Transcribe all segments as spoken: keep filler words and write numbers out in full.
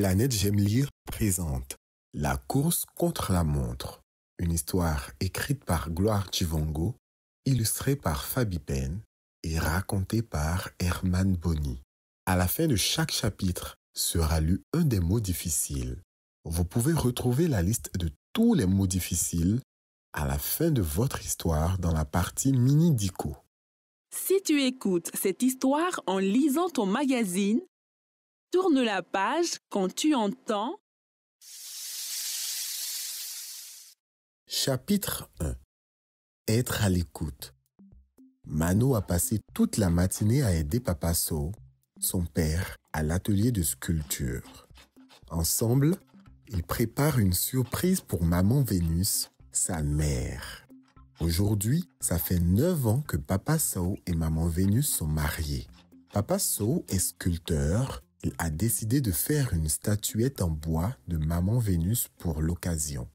Planète J'aime lire présente La course contre la montre, une histoire écrite par Gloire Chivongo, illustrée par Fabi Pen et racontée par Herman Boni. À la fin de chaque chapitre sera lu un des mots difficiles. Vous pouvez retrouver la liste de tous les mots difficiles à la fin de votre histoire dans la partie Mini Dico. Si tu écoutes cette histoire en lisant ton magazine, tourne la page quand tu entends. Chapitre un. Être à l'écoute. Mano a passé toute la matinée à aider Papa So, son père, à l'atelier de sculpture. Ensemble, ils préparent une surprise pour Maman Vénus, sa mère. Aujourd'hui, ça fait neuf ans que Papa So et Maman Vénus sont mariés. Papa So est sculpteur. Il a décidé de faire une statuette en bois de Maman Vénus pour l'occasion.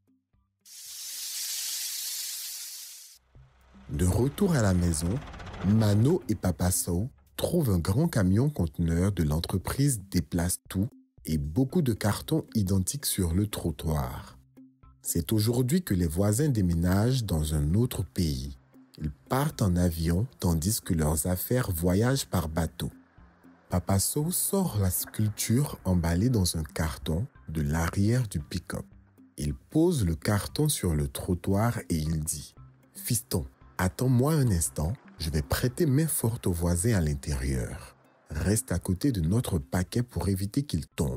De retour à la maison, Mano et Papa So trouvent un grand camion conteneur de l'entreprise Déplace Tout et beaucoup de cartons identiques sur le trottoir. C'est aujourd'hui que les voisins déménagent dans un autre pays. Ils partent en avion tandis que leurs affaires voyagent par bateau. Papa So sort la sculpture emballée dans un carton de l'arrière du pick-up. Il pose le carton sur le trottoir et il dit « Fiston, attends-moi un instant, je vais prêter main forte aux voisins à l'intérieur. Reste à côté de notre paquet pour éviter qu'il tombe. »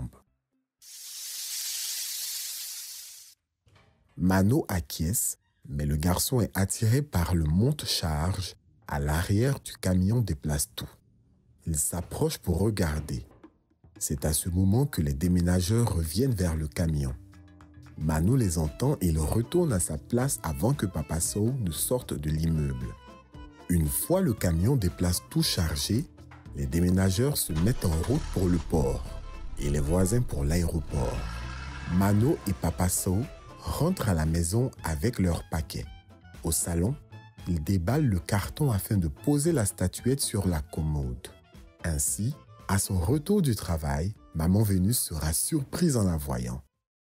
Mano acquiesce, mais le garçon est attiré par le monte-charge à l'arrière du camion Déplace Tout. Il s'approche pour regarder. C'est à ce moment que les déménageurs reviennent vers le camion. Mano les entend et il retourne à sa place avant que Papa So ne sorte de l'immeuble. Une fois le camion Déplace Tout chargé, les déménageurs se mettent en route pour le port et les voisins pour l'aéroport. Mano et Papa So rentrent à la maison avec leur paquet. Au salon, ils déballent le carton afin de poser la statuette sur la commode. Ainsi, à son retour du travail, Maman Vénus sera surprise en la voyant.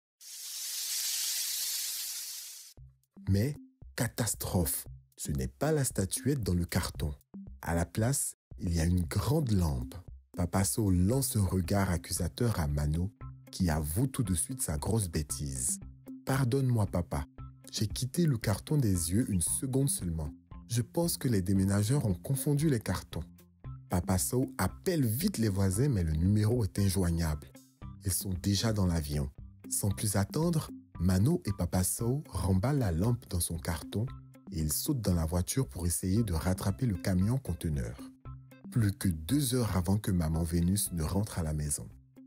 Mais, catastrophe, ce n'est pas la statuette dans le carton. À la place, il y a une grande lampe. Papa So lance un regard accusateur à Mano, qui avoue tout de suite sa grosse bêtise. « Pardonne-moi, papa. J'ai quitté le carton des yeux une seconde seulement. Je pense que les déménageurs ont confondu les cartons. » Papa So appelle vite les voisins, mais le numéro est injoignable. Ils sont déjà dans l'avion. Sans plus attendre, Mano et Papa So remballent la lampe dans son carton et ils sautent dans la voiture pour essayer de rattraper le camion conteneur. Plus que deux heures avant que Maman Vénus ne rentre à la maison.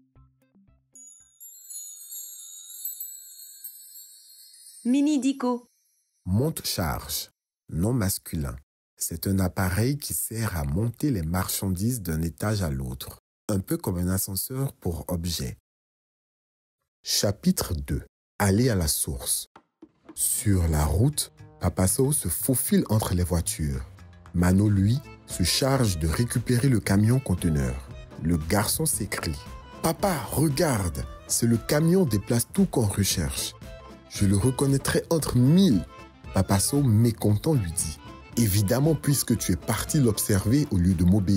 Mini Dico. Monte-charge, nom masculin. C'est un appareil qui sert à monter les marchandises d'un étage à l'autre, un peu comme un ascenseur pour objets. Chapitre deux. Aller à la source. Sur la route, Papa So se faufile entre les voitures. Mano, lui, se charge de récupérer le camion conteneur. Le garçon s'écrie « Papa, regarde, c'est le camion Déplace Tout qu'on recherche. Je le reconnaîtrai entre mille. » Papa So, mécontent, lui dit « Évidemment, puisque tu es parti l'observer au lieu de m'obéir. »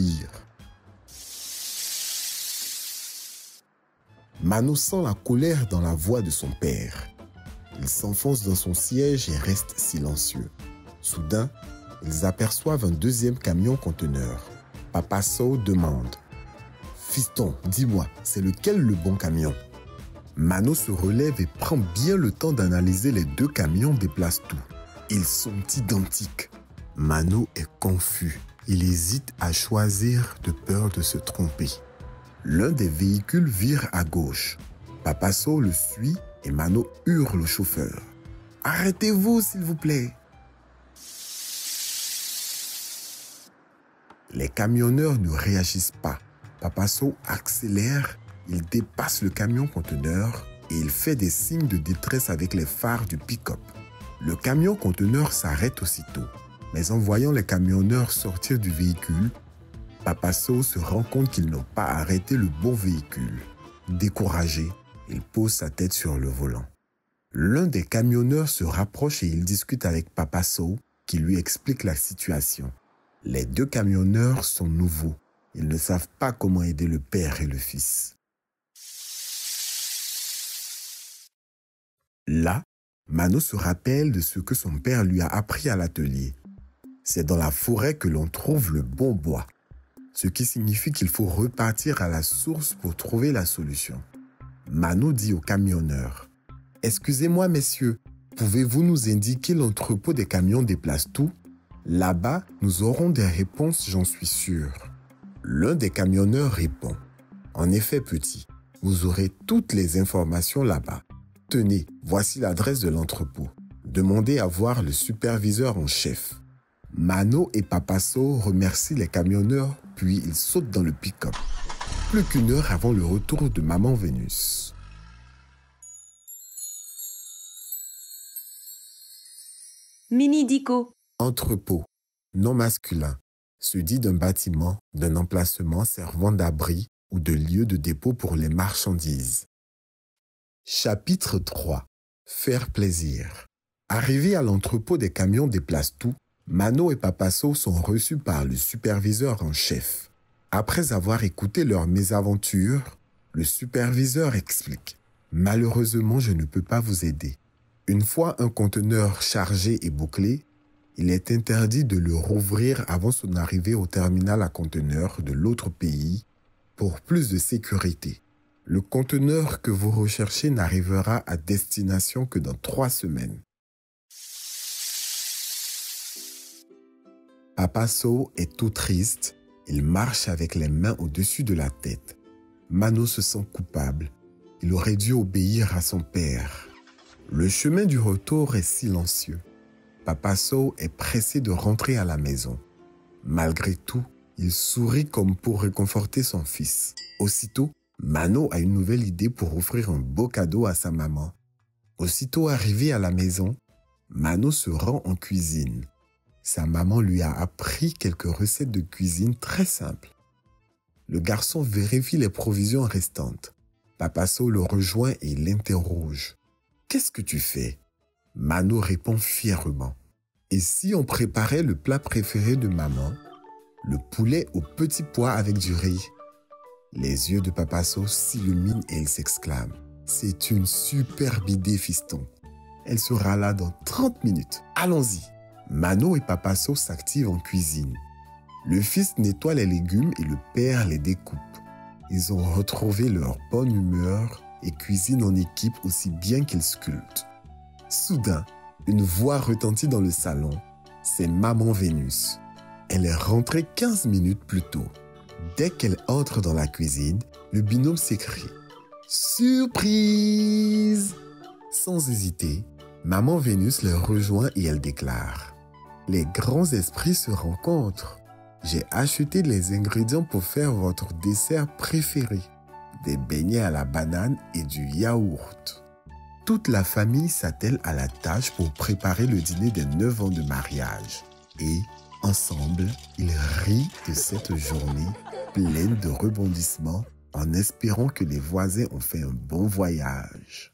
Mano sent la colère dans la voix de son père. Il s'enfonce dans son siège et reste silencieux. Soudain, ils aperçoivent un deuxième camion conteneur. Papa So demande « Fiston, dis-moi, c'est lequel le bon camion ?» Mano se relève et prend bien le temps d'analyser les deux camions Déplace Tout. Ils sont identiques. Mano est confus. Il hésite à choisir de peur de se tromper. L'un des véhicules vire à gauche. Papa So le suit et Mano hurle au chauffeur. « Arrêtez-vous, s'il vous plaît !» Les camionneurs ne réagissent pas. Papa So accélère, il dépasse le camion conteneur et il fait des signes de détresse avec les phares du pick-up. Le camion conteneur s'arrête aussitôt. Mais en voyant les camionneurs sortir du véhicule, Papa So se rend compte qu'ils n'ont pas arrêté le bon véhicule. Découragé, Il pose sa tête sur le volant. L'un des camionneurs se rapproche et il discute avec Papa Sow qui lui explique la situation. Les deux camionneurs sont nouveaux. Ils ne savent pas comment aider le père et le fils. Là, Mano se rappelle de ce que son père lui a appris à l'atelier. C'est dans la forêt que l'on trouve le bon bois, ce qui signifie qu'il faut repartir à la source pour trouver la solution. Mano dit au camionneur: « Excusez-moi, messieurs, pouvez-vous nous indiquer l'entrepôt des camions déplace tout? Là-bas, nous aurons des réponses, j'en suis sûr. » L'un des camionneurs répond: « En effet, petit, vous aurez toutes les informations là-bas. Tenez, voici l'adresse de l'entrepôt. Demandez à voir le superviseur en chef. » Mano et Papa Sow remercient les camionneurs, puis ils sautent dans le pick-up. Plus qu'une heure avant le retour de Maman Vénus. Mini Dico. Entrepôt, non masculin, se dit d'un bâtiment, d'un emplacement servant d'abri ou de lieu de dépôt pour les marchandises. Chapitre trois. Faire plaisir. Arrivés à l'entrepôt des camions déplace tout, Mano et Papa Sow sont reçus par le superviseur en chef. Après avoir écouté leur mésaventure, le superviseur explique: « Malheureusement, je ne peux pas vous aider. Une fois un conteneur chargé et bouclé, il est interdit de le rouvrir avant son arrivée au terminal à conteneurs de l'autre pays pour plus de sécurité. Le conteneur que vous recherchez n'arrivera à destination que dans trois semaines. » Papa Sow est tout triste. Il marche avec les mains au-dessus de la tête. Mano se sent coupable. Il aurait dû obéir à son père. Le chemin du retour est silencieux. Papa Sow est pressé de rentrer à la maison. Malgré tout, il sourit comme pour réconforter son fils. Aussitôt, Mano a une nouvelle idée pour offrir un beau cadeau à sa maman. Aussitôt arrivé à la maison, Mano se rend en cuisine. Sa maman lui a appris quelques recettes de cuisine très simples. Le garçon vérifie les provisions restantes. Papa Sow le rejoint et l'interroge. « Qu'est-ce que tu fais ?» Mano répond fièrement. « Et si on préparait le plat préféré de maman, le poulet au petit pois avec du riz ?» Les yeux de Papa Sow s'illuminent et il s'exclame. « C'est une superbe idée, fiston. Elle sera là dans trente minutes. Allons-y !» Mano et Papa Sow s'activent en cuisine. Le fils nettoie les légumes et le père les découpe. Ils ont retrouvé leur bonne humeur et cuisinent en équipe aussi bien qu'ils sculptent. Soudain, une voix retentit dans le salon. C'est Maman Vénus. Elle est rentrée quinze minutes plus tôt. Dès qu'elle entre dans la cuisine, le binôme s'écrie « Surprise !» Sans hésiter, Maman Vénus les rejoint et elle déclare: « Les grands esprits se rencontrent. J'ai acheté les ingrédients pour faire votre dessert préféré, des beignets à la banane et du yaourt. » Toute la famille s'attelle à la tâche pour préparer le dîner des neuf ans de mariage. Et, ensemble, ils rient de cette journée pleine de rebondissements en espérant que les voisins ont fait un bon voyage.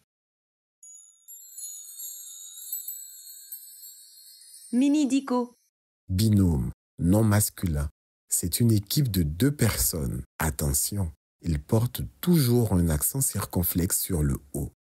Mini Dico. Binôme, non masculin. C'est une équipe de deux personnes. Attention, ils portent toujours un accent circonflexe sur le O.